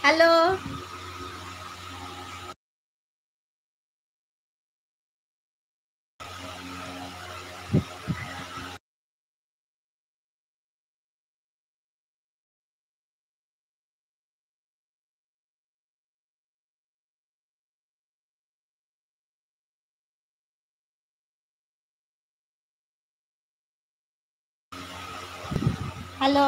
Hello. Hello.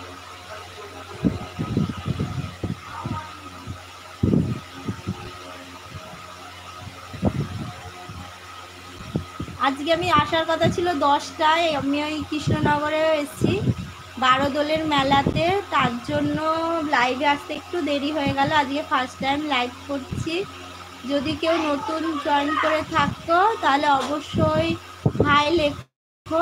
আজকে আমি আসার কথা ছিল 10টায়। আমি ওই কৃষ্ণনগরে এসেছি বারোদোলের মেলাতে, তার জন্য লাইভে আসতে একটু দেরি হয়ে গেল। আজকে ফার্স্ট টাইম লাইভ করছি। যদি কেউ নতুন জয়েন করে থাকতো তাহলে অবশ্যই হাই লেখো।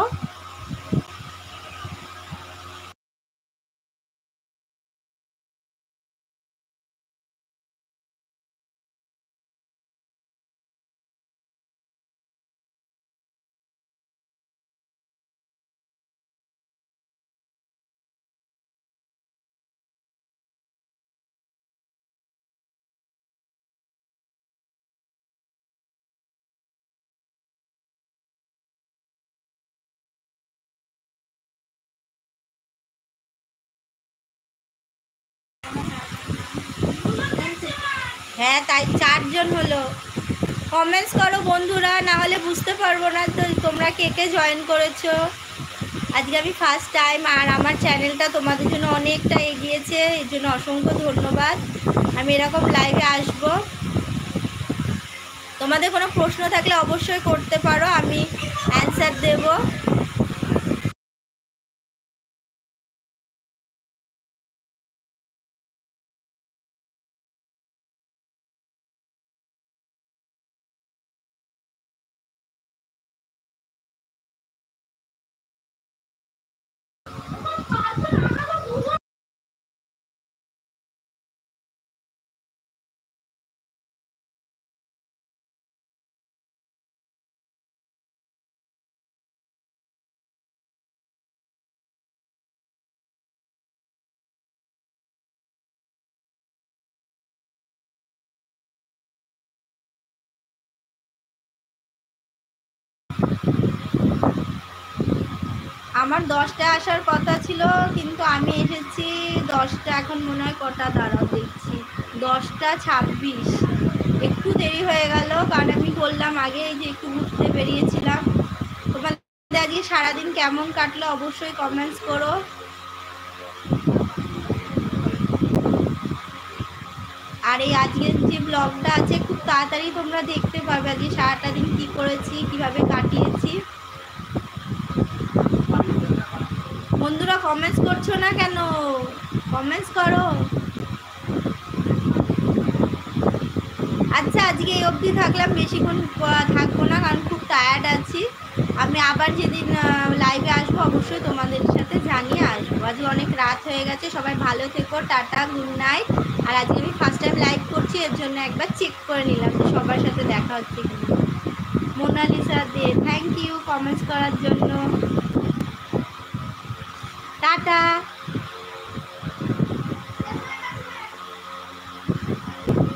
হ্যাঁ, তাই 4জন হলো। কমেন্টস করো বন্ধুরা, না হলে বুঝতে পারবো না তো তোমরা কে কে জয়েন করেছো। আজকে আমি ফার্স্ট টাইম, আর আমার চ্যানেলটা তোমাদের জন্য অনেকটা এগিয়েছে, এর জন্য অসংখ্য ধন্যবাদ। আমি এরকম লাইভে আসবো। তোমাদের কোনো প্রশ্ন থাকলে অবশ্যই করতে পারো, আমি অ্যান্সার দেবো। আমার 10টায় আসার কথা ছিল, কিন্তু আমি এসেছি 10টা, এখন মনে হয় কটা দাঁড়াও দেখছি, 10টা 26। একটু দেরি হয়ে গেল, কারণ আমি বললাম আগে যে একটু ঘুরতে বেরিয়েছিলাম। তোমাদের আজকে সারাদিন কেমন কাটলো অবশ্যই কমেন্টস করো। আর এই আজকের যে ব্লগটা আছে খুব তাড়াতাড়ি তোমরা দেখতে পারবে, আজকে সারাটা দিন কী করেছি, কিভাবে কাটিয়েছি। বন্ধুরা কমেন্টস করছো না কেন? কমেন্টস করো। আচ্ছা, আজকে এই অবধি থাকলাম, বেশিক্ষণ থাকবো না, কারণ খুব টায়ার্ড আছি। আমি আবার যেদিন লাইভে আসবো অবশ্যই তোমাদের সাথে জানিয়ে আসবো। আজকে অনেক রাত হয়ে গেছে, সবাই ভালো থেকো, টাটা, গুড নাইট। আর আজকে আমি ফার্স্ট টাইম লাইভ করছি, এর জন্য একবার চেক করে নিলাম যে সবার সাথে দেখা হচ্ছে কিনা। Monalisa De, thank you comments করার জন্য। টাটা।